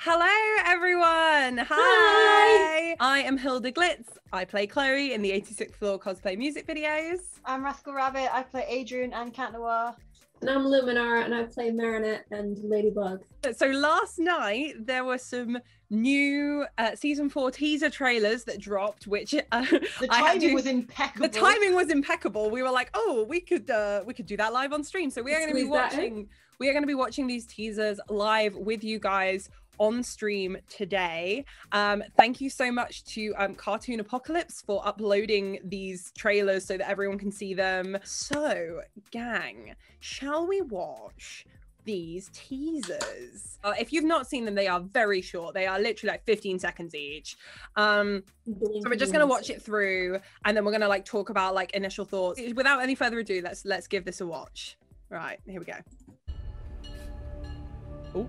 Hello, everyone. Hi. I am Hilda Glitz. I play Chloe in the 86th Floor cosplay music videos. I'm Rascal Rabbit. I play Adrian and Cat Noir. And I'm Luminara, and I play Marinette and Ladybug. So last night, there were some new season 4 teaser trailers that dropped, which the timing was impeccable. The timing was impeccable. We were like, oh, we could do that live on stream. So we are going to be watching these teasers live with you guys on stream today. Thank you so much to Cartoon Apocalypse for uploading these trailers so that everyone can see them. So, gang, shall we watch these teasers? If you've not seen them, they are very short. They are literally like 15 seconds each. So we're just gonna watch it through, and then we're gonna like talk about like initial thoughts. Without any further ado, let's give this a watch. Right, here we go. Oh.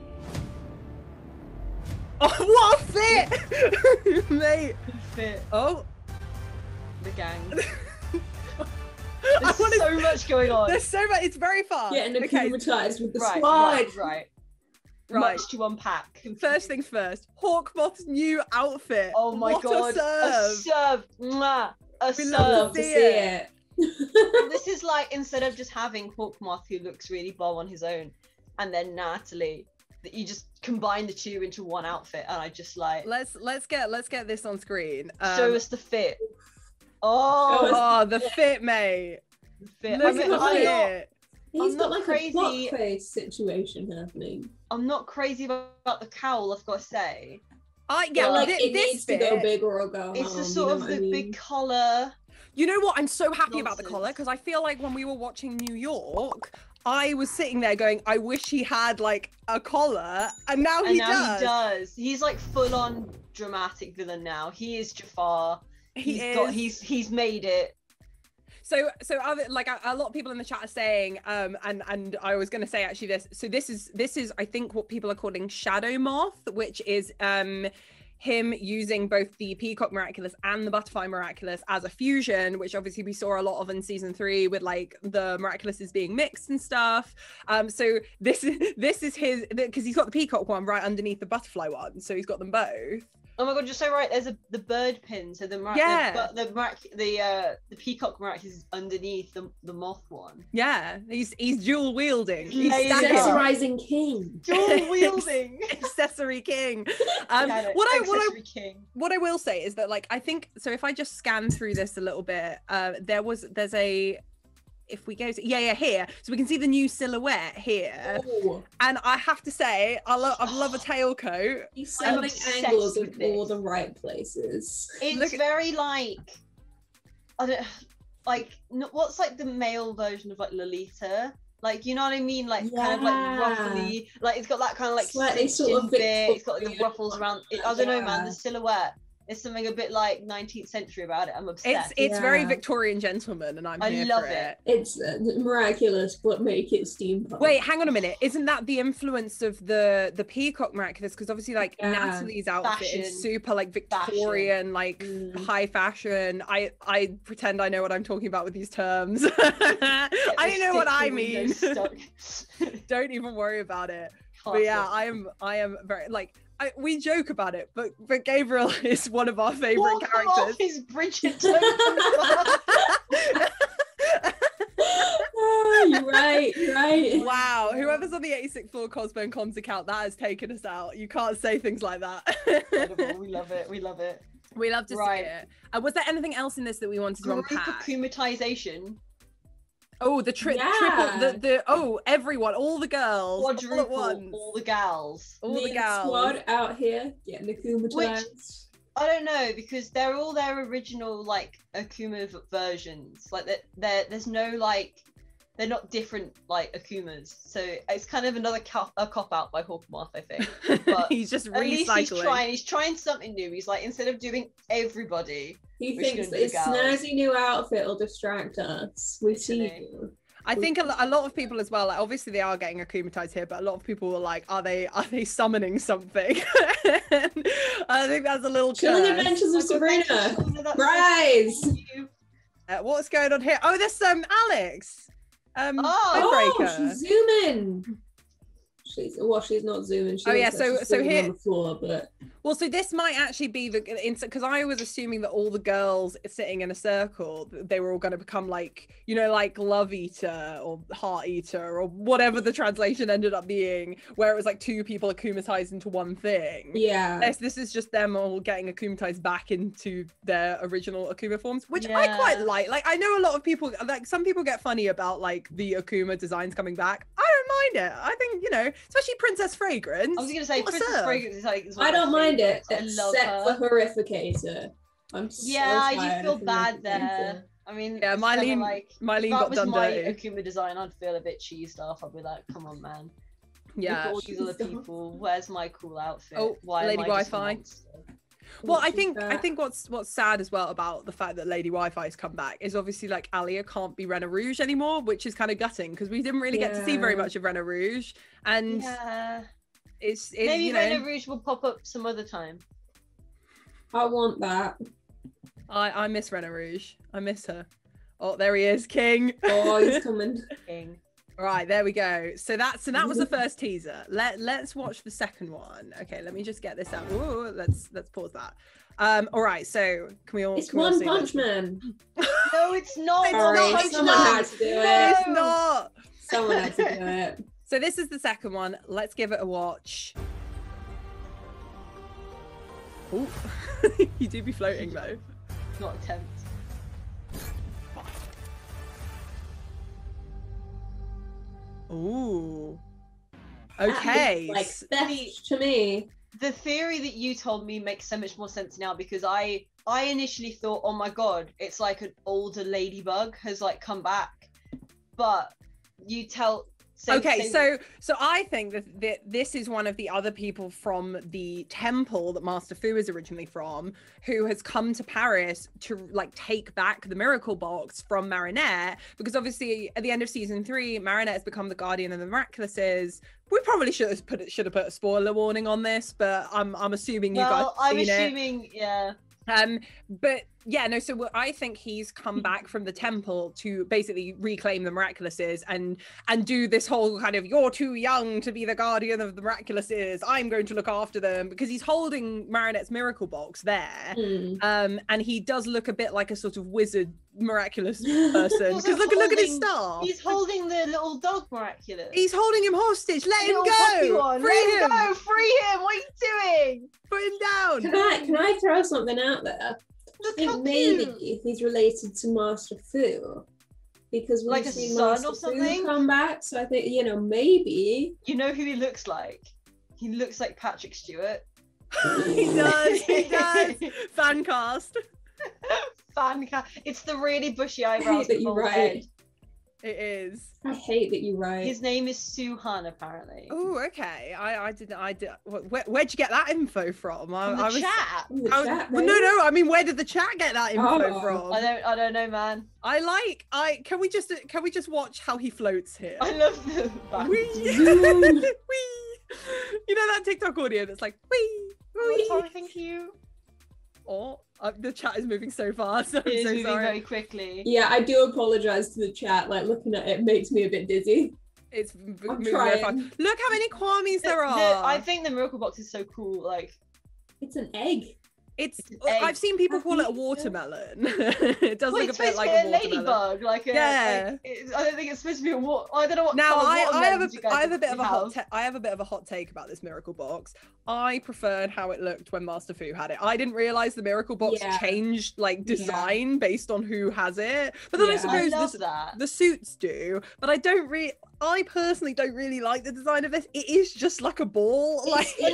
Oh, what a fit! Mate. Fit. Oh. The gang. There's so much going on. There's so much. It's very fast. Getting acclimatized with the squad. Right. Much to unpack. First things first. Hawkmoth's new outfit. Oh my god. A serve. Mwah. We love to see it. This is like, instead of just having Hawkmoth who looks really bomb on his own, and then Natalie, that you just combine the two into one outfit, and I just like let's get this on screen. Show us the fit. The fit, mate. The fit. Look at the fit. He's got like crazy. a block face situation happening. I'm not crazy about the cowl, I've got to say. It needs to go big or go It's the sort of the big collar. You know what? I'm so happy about the collar, because I feel like when we were watching New York, I was sitting there going, I wish he had like a collar, and now he does. He's like full on dramatic villain now. He is Jafar. He's made it. So other, like a lot of people in the chat are saying, and I was going to say actually this. So this is I think what people are calling Shadow Moth, which is him using both the Peacock Miraculous and the Butterfly Miraculous as a fusion, which obviously we saw a lot of in season 3 with like the Miraculouses being mixed and stuff. So this is his, because he's got the Peacock one right underneath the Butterfly one, so he's got them both. Oh my god, you're so right. There's the bird pin, so the Peacock Miraculous is underneath the moth one. Yeah, he's dual wielding. He's accessorizing king. Dual wielding. Accessory king. What I will say is that, like, I think so. If I just scan through this a little bit, there's a. If we go to here, so we can see the new silhouette here. Ooh. And I have to say, I love a tailcoat. He's setting angles in all the right places. It's very like, I don't like, what's like the male version of like Lolita, like, you know what I mean, like kind of like ruffly, like it's got that kind of like slightly sort of bit. It's got like the ruffles around it. I don't know, man, the silhouette. There's something a bit like 19th century about it. I'm obsessed. It's very Victorian gentleman, and I love it. It's miraculous, but make it steampunk. Wait, hang on a minute. Isn't that the influence of the Peacock Miraculous? Because obviously, like Natalie's outfit is super like Victorian, like high fashion. I pretend I know what I'm talking about with these terms. I don't know what I mean. Don't even worry about it. But yeah, I am very like. We joke about it, but Gabriel is one of our favorite characters. He's Bridget. You're right. Wow, whoever's on the 86th Floor Cosmo and Comms account, that has taken us out. You can't say things like that. Incredible. We love it. We love to see it. Was there anything else in this that we wanted to unpack? Akumatization. Oh, the triple, everyone, all the girls, quadruple, all the gals, squad out here getting akumatized. Which I don't know, because they're all their original like Akuma versions. Like there's no like, they're not different like Akumas. So it's kind of another cop out by Hawkmoth, I think. But he's just recycling. At least he's trying something new. He's like, instead of doing everybody, he thinks this snazzy new outfit will distract us. We see you. I think a lot of people as well, like obviously they are getting akumatized here, but a lot of people were like, are they summoning something? I think that's a little Chilling Adventures of Sabrina. Rise! What's going on here? Oh, there's Alex. Zoom in. She's not zooming. So here, on the floor, but well, so this might actually be because I was assuming that all the girls sitting in a circle, they were all going to become like, you know, like Love Eater or Heart Eater or whatever the translation ended up being, where it was like two people akumatized into one thing. Yeah. This is just them all getting akumatized back into their original Akuma forms, which I quite like. Like, I know a lot of people, like some people get funny about like the Akuma designs coming back. I don't mind it. I think, you know, especially Princess Fragrance. I was gonna say Princess Fragrance is like. I don't mind it, except for Horrificator. I'm so I do feel bad there. I mean, yeah, Mylene got done dirty. If that was my Akuma design, I'd feel a bit cheesed off. I'd be like, come on, man. Yeah. Look at all these other people. Where's my cool outfit? Oh, why Lady Wi-Fi. Well, I think what's sad as well about the fact that Lady Wi-Fi has come back is obviously like Alia can't be Rena Rouge anymore, which is kind of gutting because we didn't really get to see very much of Rena Rouge, and it's maybe you know, Rena Rouge will pop up some other time. I want that. I miss Rena Rouge. I miss her. Oh, there he is, King. Oh, he's coming. King. Right, there we go. So that was the first teaser. Let's watch the second one. Okay, let me just get this out. Ooh, let's pause that. All right, so can we all? It's One Punch Man. No, it's not. Someone had to do it. It's not. Someone had to do it. So this is the second one. Let's give it a watch. Ooh, you do be floating though. Not attempt. Ooh. Okay. Like theft to me. The theory that you told me makes so much more sense now because I initially thought, oh my god, it's like an older ladybug has like come back, but you tell. So I think that this is one of the other people from the temple that Master Fu is originally from, who has come to Paris to like take back the miracle box from Marinette, because obviously at the end of season 3, Marinette has become the guardian of the miraculouses. We probably should have put a spoiler warning on this, but I'm assuming you guys. I'm assuming, yeah. But yeah, no, so I think he's come back from the temple to basically reclaim the miraculouses and do this whole kind of, you're too young to be the guardian of the miraculouses, I'm going to look after them, because he's holding Marinette's miracle box there. And he does look a bit like a sort of wizard miraculous person, because look at his staff. He's holding the little dog miraculous. He's holding him hostage. Let him go. Free him. What are you doing? Put him down. Can I throw something out there? I think maybe he's related to Master Fu, because we've seen Master Fu come back. So I think, you know, maybe. You know who he looks like? He looks like Patrick Stewart. He does. Fan cast. It's the really bushy eyebrows. That you're right. It is. I hate that you're right. His name is Suhan, apparently. Oh, okay. I did. Where'd you get that info from? The chat. No. I mean, where did the chat get that info from? I don't know, man. Can we just watch how he floats here? I love the wee. You know that TikTok audio that's like wee. Sorry, thank you. Oh, the chat is moving so fast. It is moving very quickly. Yeah, I do apologize to the chat. Like, looking at it makes me a bit dizzy. It's moving very fast. Look how many Kwamis there are. I think the miracle box is so cool. Like, it's an egg. I've seen people call it a watermelon. It does look a bit like a ladybug. I don't think it's supposed to be a water. I don't know what. Now I have a bit of a hot take about this miracle box. I preferred how it looked when Master Fu had it. I didn't realize the miracle box changed like design based on who has it. But then I suppose the suits do. But I personally don't really like the design of this. It is just like a ball.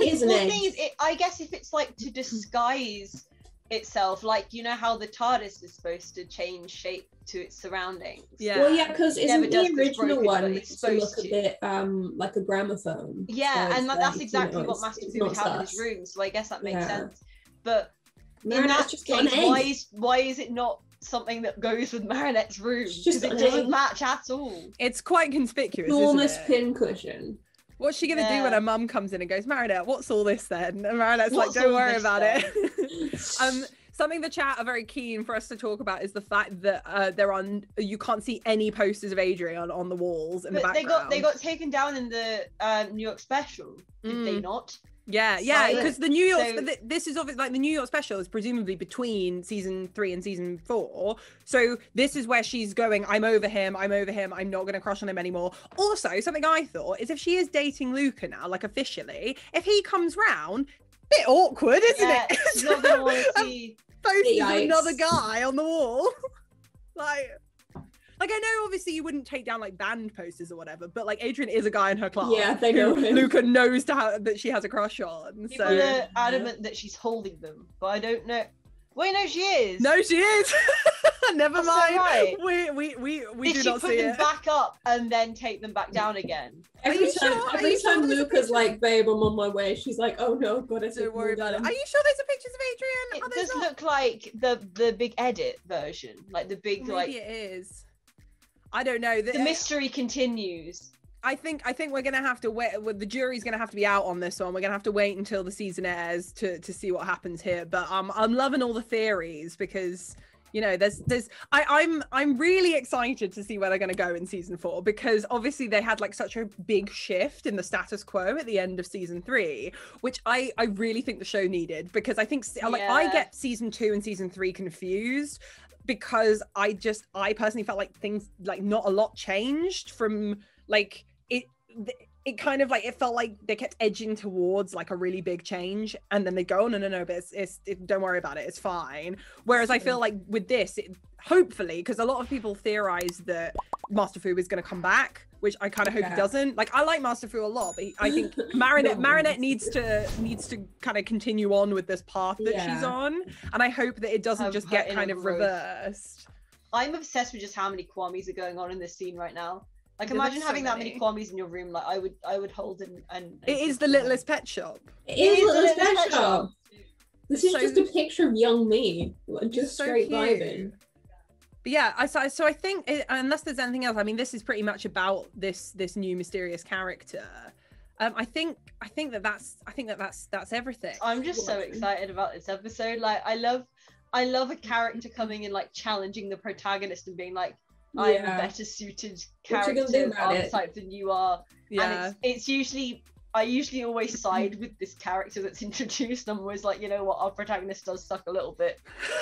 I guess if it's like to disguise itself, like, you know how the TARDIS is supposed to change shape to its surroundings. Yeah. Well, yeah, because isn't the original one supposed to look a bit like a gramophone? Yeah, so and that's exactly what Master Fu would have in his room. So I guess that makes sense. But in that case, why is it not something that goes with Marinette's room? Because it doesn't match at all. It's quite conspicuous. Enormous pincushion. What's she gonna do when her mum comes in and goes, Marinette, what's all this then? And Marinette's like, don't worry about it. Something the chat are very keen for us to talk about is the fact that you can't see any posters of Adrian on the walls in the background. They got taken down in the New York special, did they not? Yeah, because the New York, this is obviously like the New York special is presumably between season 3 and season 4. So this is where she's going, I'm over him, I'm not going to crush on him anymore. Also, something I thought is if she is dating Luca now, like officially, if he comes round, bit awkward, isn't it? She's not going to want to see posters of another guy on the wall. Like I know obviously you wouldn't take down like band posters or whatever, but like Adrian is a guy in her class. Yeah, they know him. Luca knows that she has a crush on. People are adamant that she's holding them, but I don't know. Wait, no, she is. No, she is. Never mind. So right. We do not see it. Did she put them back up and then take them back down again? Every time Luca's like, babe, I'm on my way, she's like, oh no, gotta don't worry about it. Are you sure there's pictures of Adrian? It does look like the big edit version, like the big Maybe it is. I don't know. The mystery continues. I think we're gonna have to wait. The jury's gonna have to be out on this one. We're gonna have to wait until the season airs to see what happens here. But I'm loving all the theories because you know I'm really excited to see where they're gonna go in season 4 because obviously they had like such a big shift in the status quo at the end of season 3, which I really think the show needed because I think I get season 2 and season 3 confused. Because I personally felt like things like not a lot changed from like it kind of like it felt like they kept edging towards like a really big change and then they go no but it's don't worry about it, it's fine. Whereas I feel like with this hopefully because a lot of people theorize that Master Fu is going to come back, which I kind of hope he doesn't. Like I like Master Fu a lot, but I think Marinette needs to kind of continue on with this path that she's on, and I hope that it doesn't just get kind of reversed. I'm obsessed with just how many Kwamis are going on in this scene right now. Like imagine having that many Kwamis in your room. Like I would hold and it is the littlest pet shop. It is the littlest pet shop. This is just a picture of young me, just straight vibing. But yeah, so I think unless there's anything else, I mean, this is pretty much about this new mysterious character. I think that's everything. I'm just so excited about this episode. Like I love a character coming and like challenging the protagonist and being like, I am a better suited character archetype than you are. Yeah. And it's usually I usually always side with this character that's introduced. I'm always like, you know what, our protagonist does suck a little bit.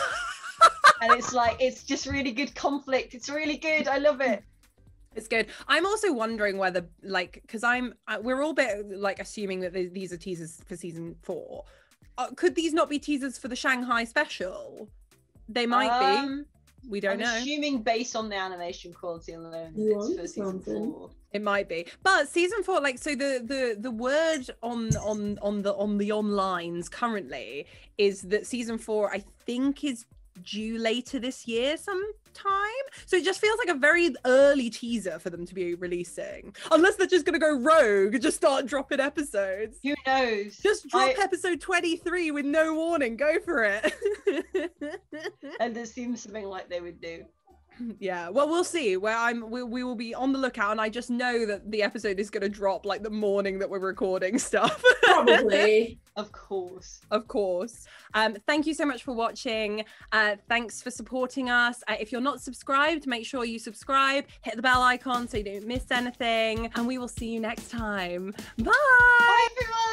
And it's like, it's just really good conflict. It's really good. I love it. It's good. I'm also wondering whether, like, because we're all bit like assuming that these are teasers for season 4. Could these not be teasers for the Shanghai special? They might be. We don't know. I'm assuming based on the animation quality alone, it's for season 4. It might be, but season 4, like, so the word on the onlines currently is that season 4, I think, is due later this year sometime. So it just feels like a very early teaser for them to be releasing, unless they're just gonna go rogue and just start dropping episodes. Who knows? Just drop episode 23 with no warning. Go for it. And it seems something like they would do. Yeah, well, we'll see. We will be on the lookout, and I just know that the episode is going to drop like the morning that we're recording stuff. Probably. Of course. Thank you so much for watching. Thanks for supporting us. If you're not subscribed, make sure you subscribe, hit the bell icon so you don't miss anything, and we will see you next time. Bye. Bye, everyone.